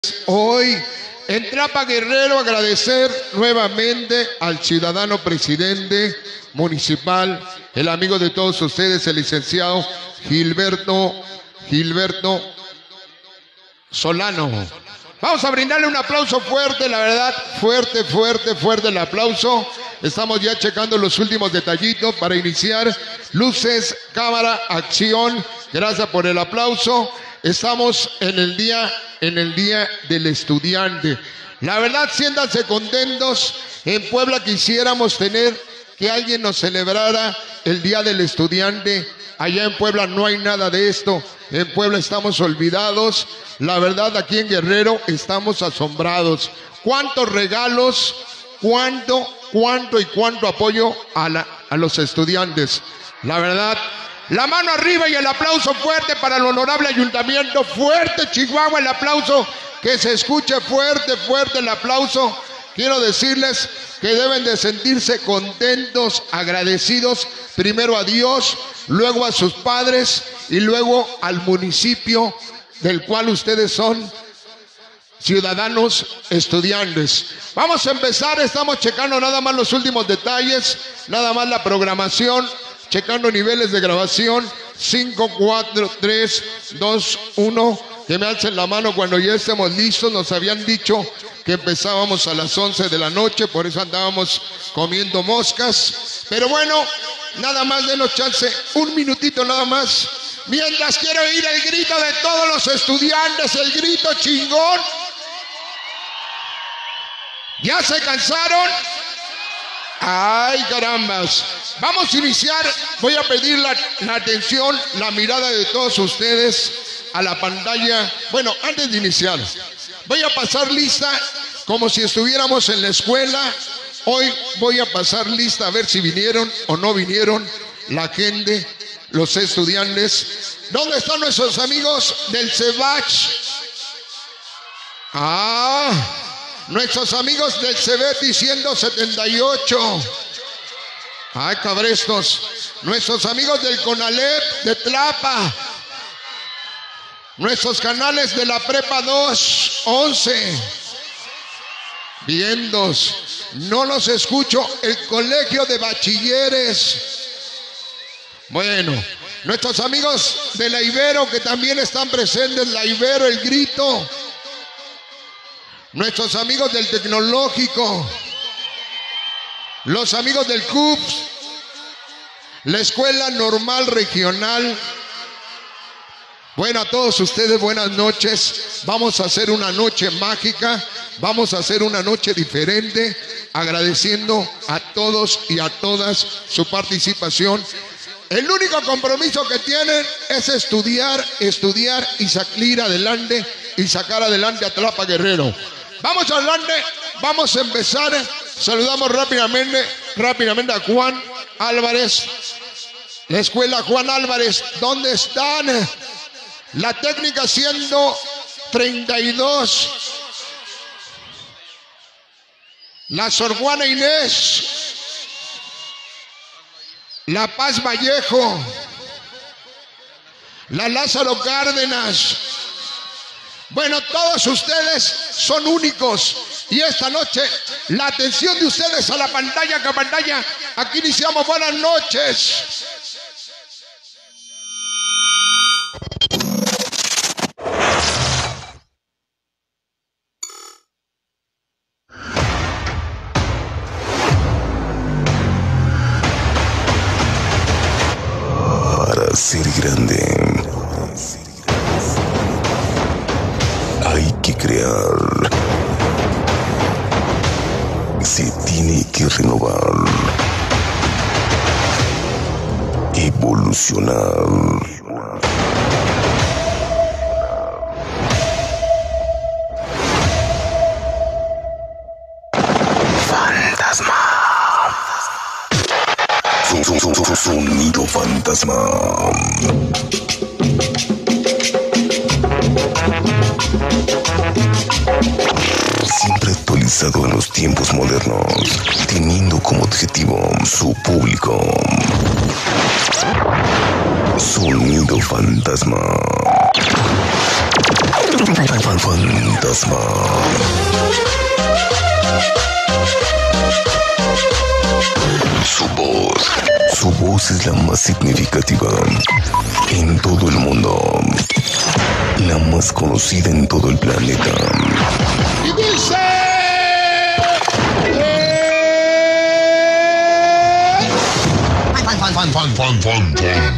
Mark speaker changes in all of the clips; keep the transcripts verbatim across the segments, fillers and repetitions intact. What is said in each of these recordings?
Speaker 1: Hoy en Tlapa Guerrero agradecer nuevamente al ciudadano presidente municipal, el amigo de todos ustedes, el licenciado Gilberto, Gilberto Solano. Vamos a brindarle un aplauso fuerte, la verdad, fuerte, fuerte, fuerte el aplauso. Estamos ya checando los últimos detallitos para iniciar. Luces, cámara, acción. Gracias por el aplauso. Estamos en el día, en el día del estudiante. La verdad, siéntanse contentos. En Puebla quisiéramos tener que alguien nos celebrara el día del estudiante. Allá en Puebla no hay nada de esto. En Puebla estamos olvidados. La verdad, aquí en Guerrero estamos asombrados. ¿Cuántos regalos? ¿Cuánto, cuánto y cuánto apoyo a, la, a los estudiantes? La verdad, la mano arriba y el aplauso fuerte para el honorable ayuntamiento. Fuerte, Chihuahua, el aplauso. Que se escuche fuerte, fuerte el aplauso. Quiero decirles que deben de sentirse contentos, agradecidos, primero a Dios, luego a sus padres y luego al municipio del cual ustedes son ciudadanos estudiantes. Vamos a empezar, estamos checando nada más los últimos detalles, nada más la programación, checando niveles de grabación. Cinco, cuatro, tres, dos, uno. Que me alcen la mano cuando ya estemos listos. Nos habían dicho que empezábamos a las once de la noche, por eso andábamos comiendo moscas. Pero bueno, nada más denos chance, un minutito nada más. Mientras quiero oír el grito de todos los estudiantes, el grito chingón. ¿Ya se cansaron? Ay, carambas. Vamos a iniciar. Voy a pedir la, la atención, la mirada de todos ustedes a la pantalla. Bueno, antes de iniciar, voy a pasar lista como si estuviéramos en la escuela. Hoy voy a pasar lista a ver si vinieron o no vinieron la gente, los estudiantes. ¿Dónde están nuestros amigos del CEBACH? Ah, nuestros amigos del CEBETI ciento setenta y ocho. Ay, cabrestos. Nuestros amigos del CONALEP de Tlapa. Nuestros canales de la Prepa dos, once. Vientos. No los escucho. El colegio de bachilleres. Bueno, nuestros amigos de la Ibero que también están presentes. La Ibero, el grito. Nuestros amigos del Tecnológico. Los amigos del C U P S. La Escuela Normal Regional. Bueno, a todos ustedes, buenas noches. Vamos a hacer una noche mágica. Vamos a hacer una noche diferente, agradeciendo a todos y a todas su participación. El único compromiso que tienen es estudiar, estudiar y salir adelante y sacar adelante a Tlapa Guerrero. Vamos adelante, vamos a empezar. Saludamos rápidamente, rápidamente a Juan Álvarez. La escuela Juan Álvarez, ¿dónde están? La técnica ciento treinta y dos. La Sor Juana Inés. La Paz Vallejo. La Lázaro Cárdenas. Bueno, todos ustedes son únicos. Y esta noche, la atención de ustedes a la pantalla, que pantalla. Aquí iniciamos. Buenas noches.
Speaker 2: Para ser grande hay que crear, se tiene que renovar, evolucionar. Fantasma. Sonido fantasma. Siempre actualizado en los tiempos modernos, teniendo como objetivo su público. Sonido fantasma. Fantasma. Su voz, su voz es la más significativa en todo el mundo, la más conocida en todo el planeta.
Speaker 1: Y dice...
Speaker 3: Fan, fan, fan, fan, fan, fan,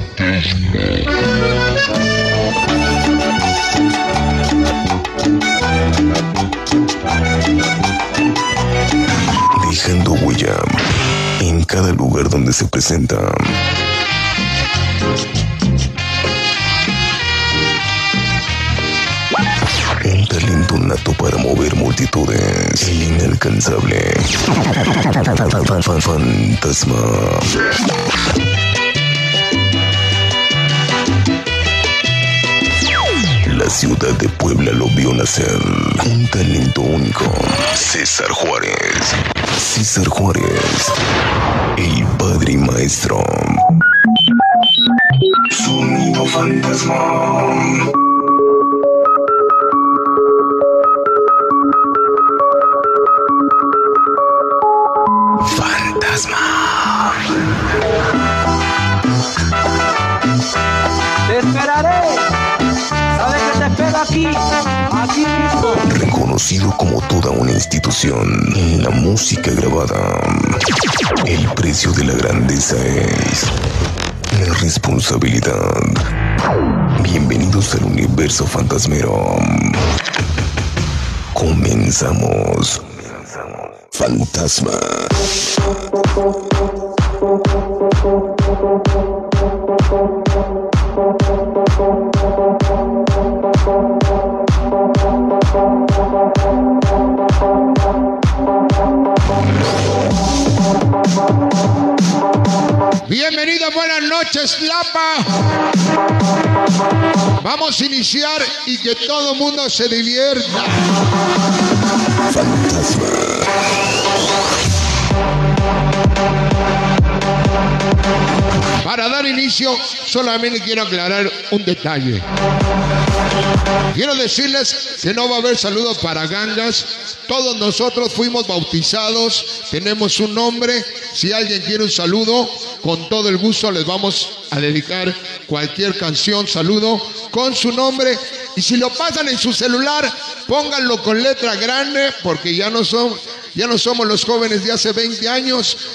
Speaker 2: Dejando huella en cada lugar donde se presenta. Un talento nato para mover multitudes. El inalcanzable. Fantasma. La ciudad de Puebla lo vio nacer. Un talento único. César Juárez. César Juárez. El padre y maestro. Sonido fantasma. Fantasma.
Speaker 4: Te esperaré. Sabes que te espero aquí, aquí mismo.
Speaker 2: Reconocido como toda una institución en la música grabada, el precio de la grandeza es la responsabilidad. Bienvenidos al universo fantasmero. Comenzamos. Fantasma.
Speaker 1: Bienvenido, buenas noches, Lapa. Vamos a iniciar y que todo el mundo se divierta.
Speaker 2: Fantasma.
Speaker 1: Para dar inicio, solamente quiero aclarar un detalle. Quiero decirles que no va a haber saludos para gangas. Todos nosotros fuimos bautizados, tenemos un nombre. Si alguien quiere un saludo, con todo el gusto les vamos a dedicar cualquier canción, saludo con su nombre. Y si lo pasan en su celular, pónganlo con letra grande, porque ya no son, ya no somos los jóvenes de hace veinte años.